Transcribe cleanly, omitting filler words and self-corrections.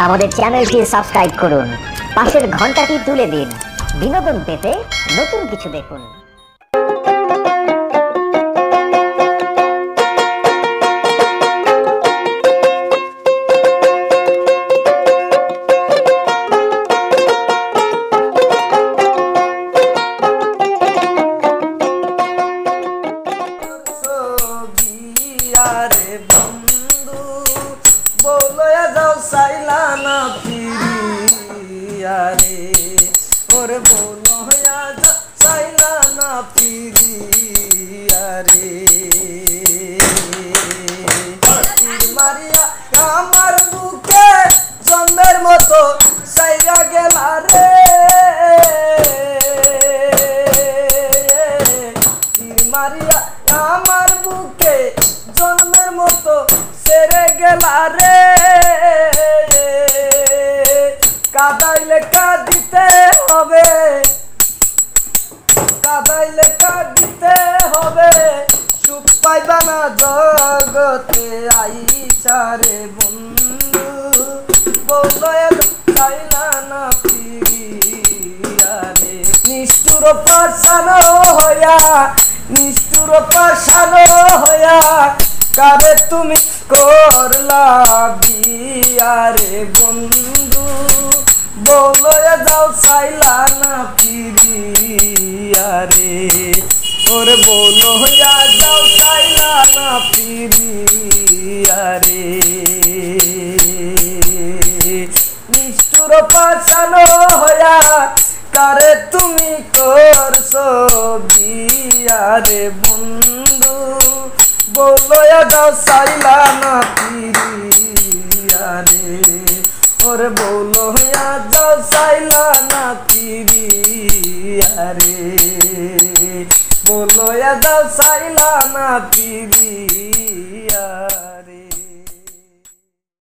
আমাদের চ্যানেলটি সাবস্ক্রাইব করুন, পাশের ঘন্টাটি তুলে দিন। বিনোদন পেতে নতুন কিছু দেখুন। আরে বন্ধু বলয়া যাও সাইলা না ফিরিয়া রে, ওরে বলয়া যাও সাইলা না ফিরিয়া রে। মারিয়া আমার বুকে জন্মের মতো সাইরা গেলা রে, মারিয়া আমার বুকে জন্মের মতো সেরে গেলা রে। কাদাইলে কাঁদিতে হবে, কাদাইলে কাঁদিতে হবে, সুখ পাইবা না জগতে আইসা রে বন্ধু বলয়া চাইলা না ফিরিয়া রে। নিষ্ঠুর পাশানো হইয়া, নিষ্ঠুর পাশানো হইয়া কারে তুমি করলা বিয়া রে বন্ধু বলয়া যাও চাইলা না ফিরিয়া রে, ওরে বলয়া যাও চাইলা না ফিরিয়া রে। নিষ্ঠুর পাশানো হইয়া কারে তুমি করছো বিয়া রে বন্ধু বলয়া যাও চাইলা না ফিরিয়া রে, ওরে বলয়া যাও চাইলা না ফিরিয়া রে, বলয়া যাও চাইলা না ফিরিয়া।